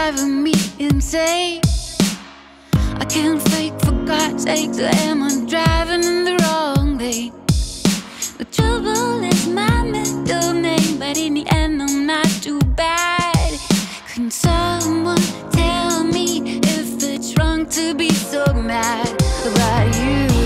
driving me insane. I can't fake, for God's sake, so am I driving in the wrong lane? The trouble is my middle name, but in the end I'm not too bad. Can someone tell me if it's wrong to be so mad about you?